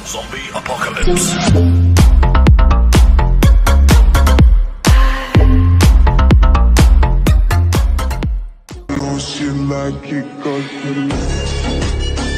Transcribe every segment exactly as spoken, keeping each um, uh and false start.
Zombie apocalypse. No shit like it goes to the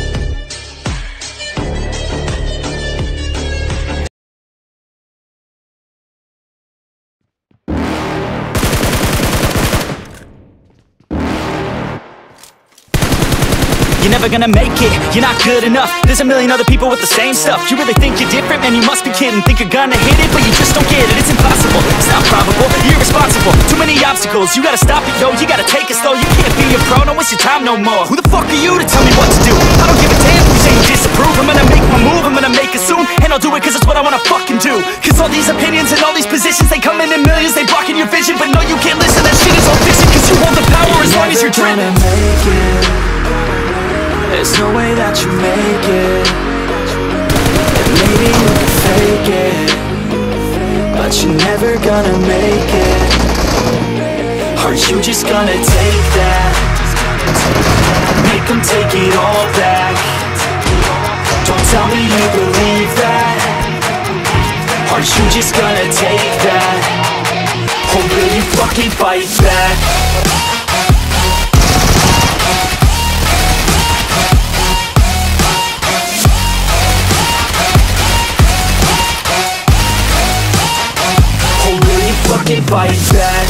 You're never gonna make it, you're not good enough. There's a million other people with the same stuff. You really think you're different? Man, you must be kidding. Think you're gonna hit it, but you just don't get it. It's impossible, it's not probable, you're irresponsible. Too many obstacles, you gotta stop it, yo. You gotta take it slow, you can't be a pro. Don't waste your time no more. Who the fuck are you to tell me what to do? I don't give a damn if you say you disapprove. I'm gonna make my move, I'm gonna make it soon. And I'll do it cause it's what I wanna fucking do. Cause all these opinions and all these positions, they come in in millions. They blocking your vision, but no, you can't listen. That shit is all fiction, cause you hold the power as long as you're dreaming. Make it. There's no way that you make it. And maybe you can fake it, but you're never gonna make it. Aren't you just gonna take that? Make them take it all back. Don't tell me you believe that. Aren't you just gonna take that? Or will you fucking fight back? Fucking fight back.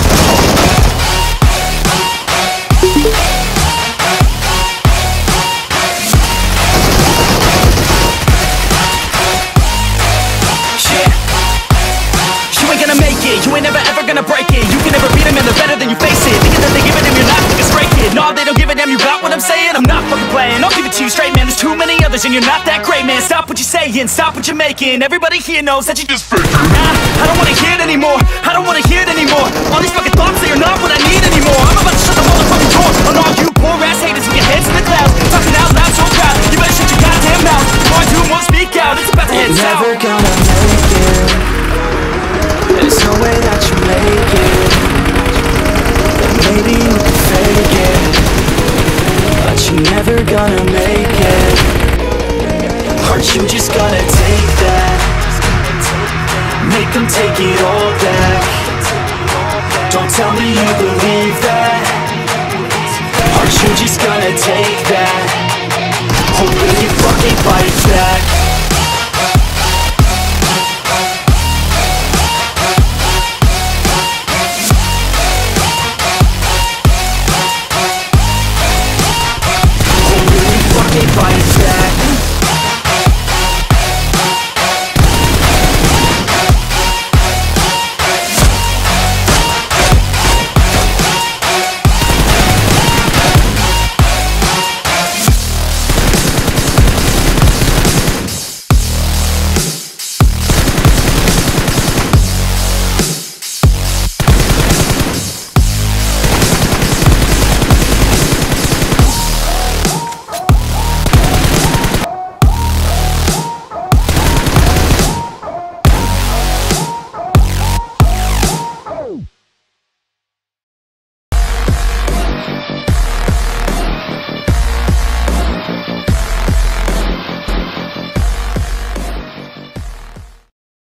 Yeah. You ain't gonna make it, you ain't never ever gonna break it. You can never beat them and they're better than you face it. Thinking that they give a damn, you're not fucking straight kid. No, they don't give a damn, you got what I'm saying? I'm not fucking playing, I'll give it to you straight, man. There's too many others and you're not that great, man. Stop what you're saying, stop what you're making. Everybody here knows that you just fake it. Nah, I don't wanna hear it anymore, I don't wanna hear it anymore. All these fucking thoughts, they are not what I need anymore. I'm about to shut the motherfucking door on all you poor ass haters with your heads in the clouds. Talking out loud so proud, you better shut your goddamn mouth before I do more speak out, it's about to head south. You're never gonna make it. There's no way that you make it. And maybe you can fake it, but you're never gonna make it. Aren't you just gonna take that? Make them take it all back. Don't tell me you believe that. Aren't you just gonna take that?